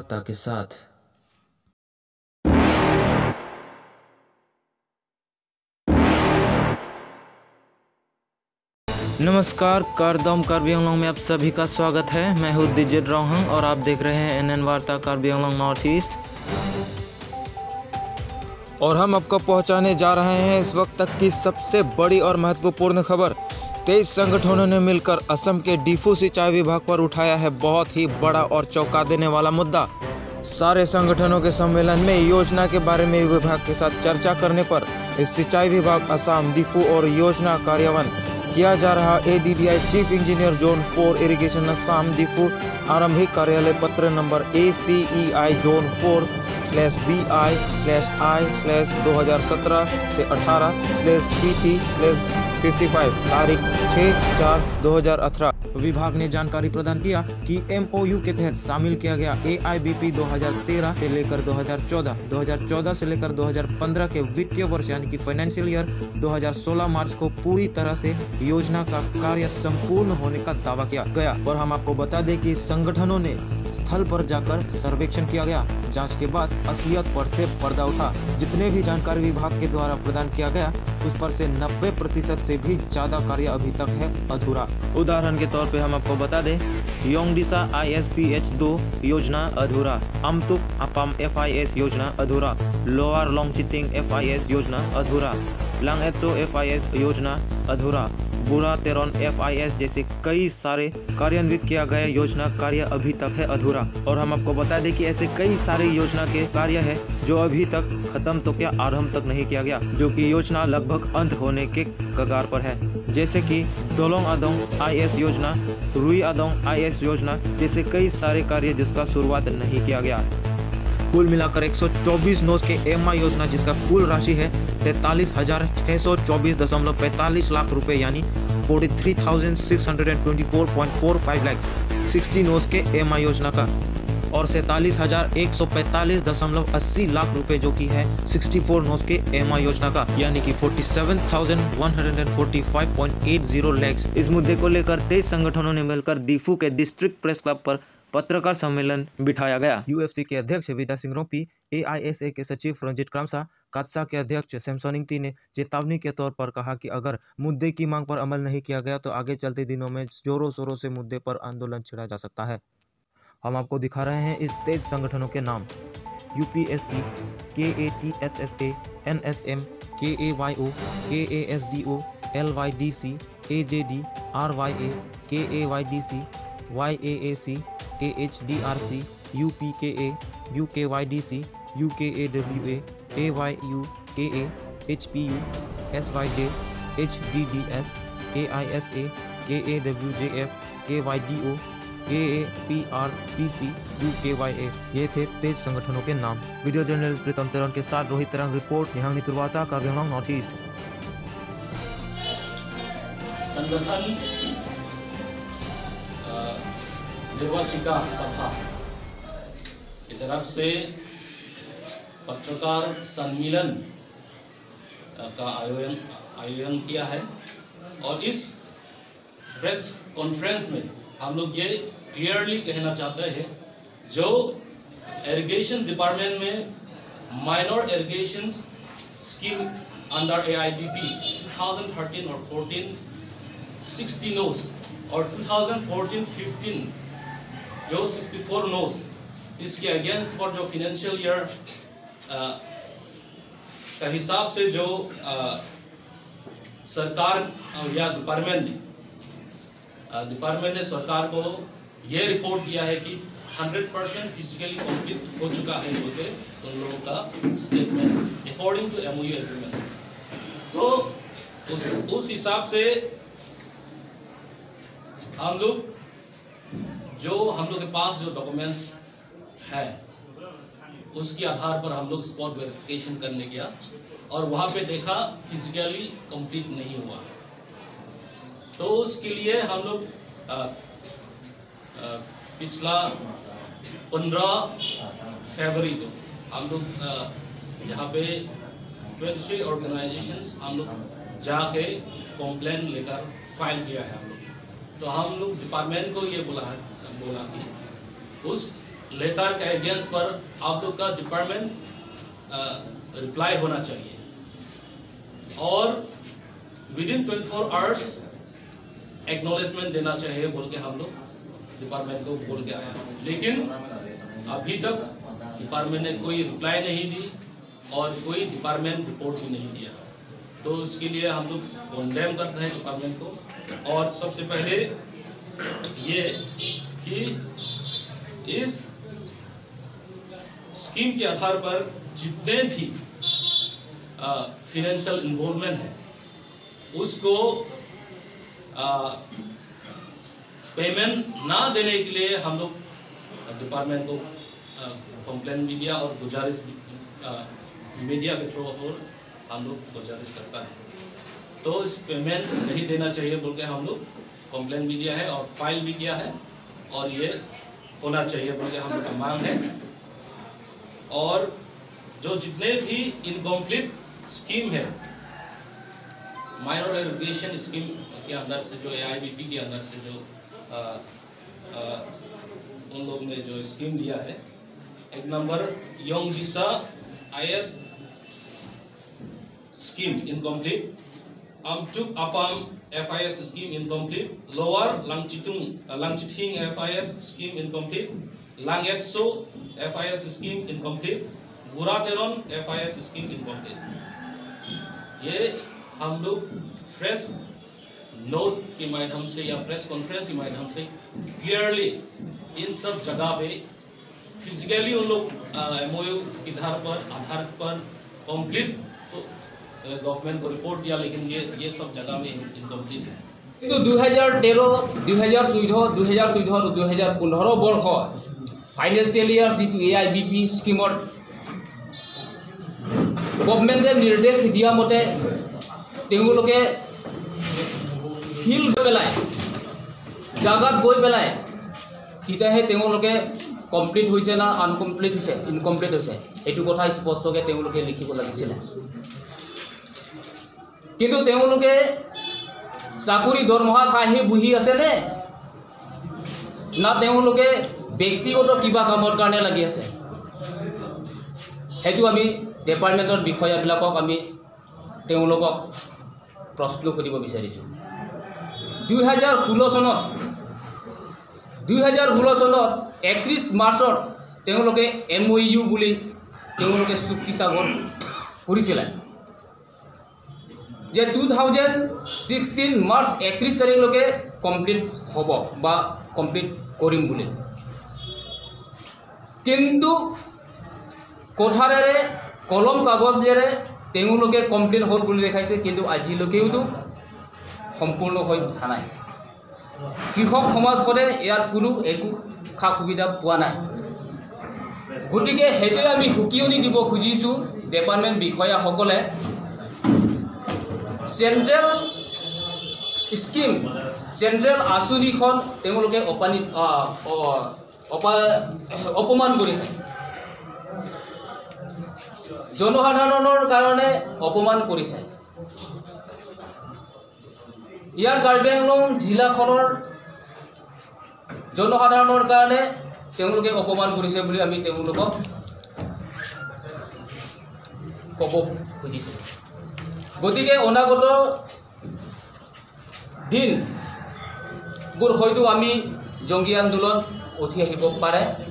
वार्ता के साथ। नमस्कार, कार्बी आंगलोंग में आप सभी का स्वागत है। मैं हूँ दिजित रोहंग और आप देख रहे हैं एनएन वार्ता कार्बी आंगलोंग नॉर्थ ईस्ट। और हम आपको पहुंचाने जा रहे हैं इस वक्त तक की सबसे बड़ी और महत्वपूर्ण खबर। 23 संगठनों ने मिलकर असम के डिफू सिंचाई विभाग पर उठाया है बहुत ही बड़ा और चौंका देने वाला मुद्दा। सारे संगठनों के सम्मेलन में योजना के बारे में विभाग के साथ चर्चा करने पर इस सिंचाई विभाग असम डिफू और योजना कार्यान्वयन किया जा रहा ADDI chief engineer zone 4 irrigation Assam Diphu आरंभिक कार्यालय पत्र नंबर ACEI जोन 4/BI/I/2017 से 18/PT/55 तारीख 6/4/2018। विभाग ने जानकारी प्रदान किया कि MOU के तहत शामिल किया गया AIBP 2013 से लेकर 2014 से लेकर 2015 के वित्तीय वर्ष यानी कि फाइनेंशियल ईयर 2016 मार्च को पूरी तरह से योजना का कार्य संपूर्ण होने का दावा किया गया। पर हम आपको बता दें कि संगठनों ने स्थल पर जाकर सर्वेक्षण किया गया। जांच के बाद असलियत पर से पर्दा उठा। जितने भी जानकारी विभाग के द्वारा प्रदान किया गया उस पर से 90% से भी ज्यादा कार्य अभी तक है अधूरा। उदाहरण के तौर पे हम आपको बता दें, योंगडिसा ISPH2 योजना अधूरा, अमतुक अपाम FIS योजना अधूरा, लोअर लोंगचिटिंग FIS योजना अधूरा, लांगएत्सो FIS योजना अधूरा, बुरा तेरोन FIS जैसे कई सारे कार्यान्वित किया गया योजना कार्य अभी तक है अधूरा। और हम आपको बता दें कि ऐसे कई सारे योजना के कार्य है जो अभी तक खत्म तो क्या आरंभ तक नहीं किया गया, जो कि योजना लगभग अंत होने के कगार पर है। जैसे कि डोलोंग आदोंग IS योजना, रुई आदोंग IS योजना जैसे कई सारे कार्य जिसका शुरुआत नहीं किया गया। कुल मिलाकर 124 नोज के MI योजना जिसका कुल राशि है 43,624.45 लाख रुपए यानी 43,624.45 लाख 60 नोज के MI योजना का, और 47,145.80 लाख रुपए जो कि है 64 नोज के MI योजना का यानी कि 47,145.80 लाख। इस मुद्दे को लेकर 23 संगठनों ने मिलकर डिफू के डिस्ट्रिक्ट प्रेस क्लब पर पत्रकार सम्मेलन बिठाया गया। UFC के अध्यक्ष विदा सिंह रोपी, AISA के सचिव रंजीत क्रामसा, कात्सा के अध्यक्ष सैमसोनिंगती ने चेतावनी के तौर पर कहा कि अगर मुद्दे की मांग पर अमल नहीं किया गया तो आगे चलते दिनों में जोरों शोरों से मुद्दे पर आंदोलन छिड़ा जा सकता है। हम आपको दिखा रहे हैं इस 23 संगठनों के नाम: UPSC, KATSSA, NSM, KAYO, KASDO, LYDC, AJD, RYA, KAYDC, YAAC, KHDRC, UPKA, UKYDC, UKAWA, AYUKA, HPU, SYJ, HDDS, AISA, KAWJF, KYDO, KAPRPC, UKYA। ये थे 23 संगठनों के नाम। वीडियो जर्नलिस्ट प्रीतम तेरन के साथ रोहित तरंग रिपोर्ट, निहांग नितुरवाता, कार्बी आंगलोंग नॉर्थ ईस्ट। संगठन निर्वाचिका सभा की तरफ से पत्रकार सम्मेलन का आयोजन किया है, और इस प्रेस कॉन्फ्रेंस में हम लोग ये क्लियरली कहना चाहते हैं, जो इरिगेशन डिपार्टमेंट में minor irrigation scheme under AIBP 2013 और 14 60 नोस और 2014-15 जो 64 नोस, इसके अगेंस्ट पर जो फाइनेंशियल ईयर का हिसाब से जो सरकार या डिपार्टमेंट ने सरकार को ये रिपोर्ट किया है कि 100% फिजिकली कंप्लीट हो चुका है बोलते उन लोगों का statement according to MOU agreement. तो उस हिसाब से हम लोग के पास जो डॉक्यूमेंट्स है उसके आधार पर हम लोग स्पॉट वेरिफिकेशन करने गया, और वहाँ पे देखा फिजिकली कंप्लीट नहीं हुआ। तो उसके लिए हम लोग पिछला 15 फरवरी को हम लोग यहाँ पे 23 ऑर्गेनाइजेशंस हम लोग जाके कंप्लेंट लेकर फाइल किया है हम लोग। तो हम लोग डिपार्टमेंट को ये बोला कि उस लेटर के अगेंस्ट पर आप लोग का डिपार्टमेंट रिप्लाई होना चाहिए और विदिन 24 आवर्स एक्नॉलेजमेंट देना चाहिए बोल के हम लोग डिपार्टमेंट को बोल के आया, लेकिन अभी तक डिपार्टमेंट ने कोई रिप्लाई नहीं दी और कोई डिपार्टमेंट रिपोर्ट भी नहीं दिया। तो उसके लिए हम लोग कंडेम करते हैं डिपार्टमेंट को। और सबसे पहले ये कि इस स्कीम के आधार पर जितने भी फाइनेंशियल इन्वॉल्वमेंट है उसको पेमेंट ना देने के लिए हम लोग डिपार्टमेंट को कंप्लेंट भी दिया और गुजारिश मीडिया के थ्रू और हम लोग गुजारिश करता है। तो इस पेमेंट नहीं देना चाहिए बोल के हम लोग कंप्लेंट भी दिया है और फाइल भी किया है और ये होना चाहिए बोल के हम लोग का मांग है। और जो जितने भी इनकम्प्लीट स्कीम है माइनर इरिगेशन स्कीम के अंदर से, जो AIBP के अंदर से जो उन लोगों ने जो स्कीम दिया है, एक नंबर योंगजिसा IS scheme incomplete, Amtuk Apam FIS scheme incomplete, Lower Langchiting FIS scheme incomplete, Langetso FIS scheme incomplete, Burateron FIS scheme incomplete। ये हम लोग फ्रेश नोट के माध्यम से या प्रेस कॉन्फ्रेंस के माध्यम से क्लियरली इन सब जगह पे फिजिकली उन लोग MOU के आधार पर कंप्लीट गवर्नमेंट को रिपोर्ट दिया, लेकिन ये सब जगह में इनकम्प्लीट है। কিন্তু 2013, 2014, 2014 और 2015 बर्ष फाइनेंशियल ईयर जी AIBP स्कीमर गवर्नमेंटे निर्देश दिया मते फिल्ड पेलाय जगत गई पेलाय तेতিয়াহে তেওঁলোকে कम्प्लीट होइছে ना अनकम्प्लीट होइছে इनकम्प्लीट होइছে एटु कथा स्पष्टके তেওঁলোকে लिखिब লাগিছিল। किन्तु তেওঁলোকে চাকৰি দৰমহা খাই বহি আছে নে না তেওঁলোকে ব্যক্তিগত কিবা কামৰ কাৰণে লাগি আছে, হেতু আমি ডিপাৰ্টমেণ্টৰ বিষয়াবিলাকক আমি তেওঁলোকক প্ৰশ্ন কৰিব বিচাৰিছোঁ। 2016 চনত 31 মাৰ্চত তেওঁলোকে MOU বুলি তেওঁলোকে চুক্তি স্বাক্ষৰ কৰিছিল যে 2016 मार्च 31 तारिखলৈকে कम्प्लीट হ'ব বা कम्प्लीट কৰিম বুলি, কিন্তু কথাৰে কলম কাগজেৰে তেওঁলোকে कम्प्लीट হ'ল বুলি দেখাইছে, কিন্তু আজিলৈকেওতো সম্পূৰ্ণ হৈ উঠা নাই। কৃষক সমাজখনে ইয়াত কোনো একো খা সুবিধা পোৱা নাই। গতিকে হেতুৱে আমি হুকিয়নি দিব খুজিছোঁ ডিপাৰ্টমেণ্ট বিষয়াসকলে सेंट्रल स्कीम सेंट्रल आँचनिखन अपमान करिছে, जनसाधाৰণৰ কাৰণে अपमान करिছে। ইয়াৰ কাৰ্বি আংলং জিলাখনৰ जनसाधाৰণৰ কাৰণে তেওঁলোকে अपमान करिছে বুলি আমি তেওঁলোকক ক'ব খুজিছোঁ। গতিকে অনাগত দিনবোৰ হয়তো আমি জঙ্গী আন্দোলন উঠি আহিব পাৰে।